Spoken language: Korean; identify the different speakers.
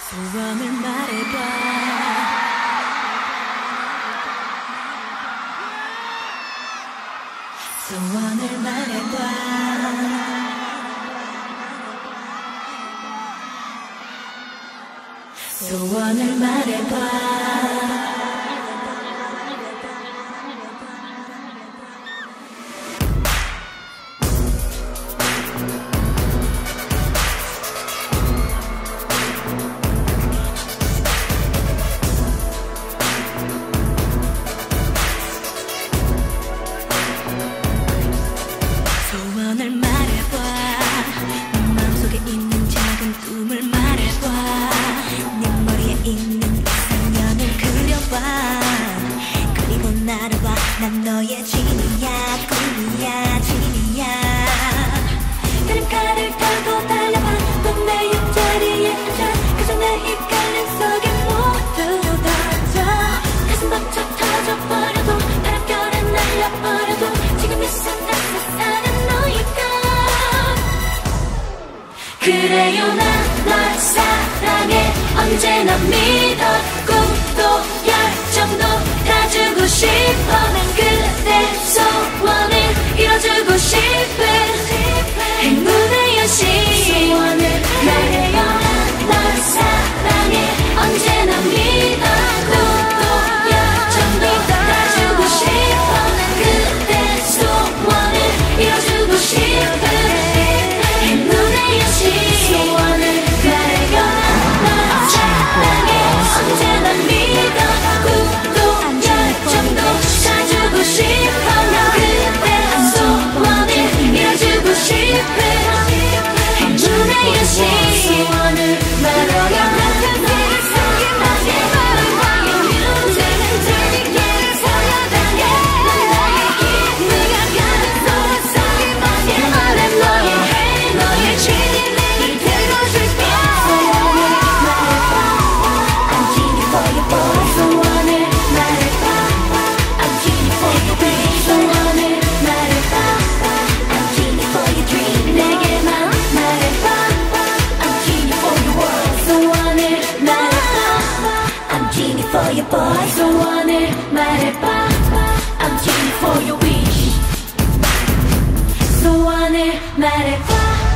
Speaker 1: 소원을 말해봐. 소원을 말해봐. 소원을 말해봐. 소원을 말해봐. 마음속에 있는 작은 꿈을 말해봐. 내 머리에 있는 이상형을 그려봐. 그리고 나를 봐. 난 너의 진이야. 꿈이야. 진이야. 그림카를 타고 달려봐. 넌 내 옆자리에 앉아. 그저 내 입가림 속에 모두 던져. 가슴 벅차 터져버려도 바람결에 날려버려도 지금 이 순간 세상은 너일까. 그래요 난 널 사랑해. 언제나 믿어. 꿈도 열정도 다 주고 싶어. 난 그대 소원을 이뤄주고 싶은 행운의 여신. 소원을 말해요. 널 사랑해. 언제나 믿어. 꿈도 열정도 다 주고 싶어. 난 그대 소원을 이뤄주고 싶은 행운의 여신. 소원을 말해요. 널 사랑해. 언제나 믿어. 꿈도 열정도 다 주고 싶어. 난 그대 소원을 이뤄주고 싶은 행운의 여신. 소원을 말해요. For your boy, 소원을 말해봐. I'm genie for your wish. 소원을 말해봐.